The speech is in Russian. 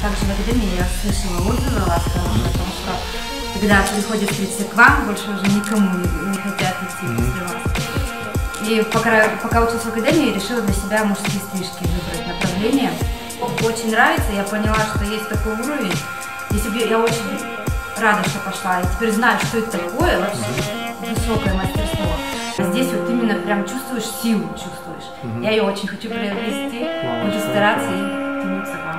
также в академии я слышала отзывы о вас, потому что когда приходят учиться к вам, больше уже никому не хотят идти после вас. И пока училась в академии, решила для себя мужские стрижки выбрать направление. Очень нравится, я поняла, что есть такой уровень. Я очень рада, что пошла. Я теперь знаю, что это такое, вообще высокое мастерство. Здесь вот именно прям чувствуешь силу, чувствуешь. Я ее очень хочу приобрести, буду стараться и тянуться к вам.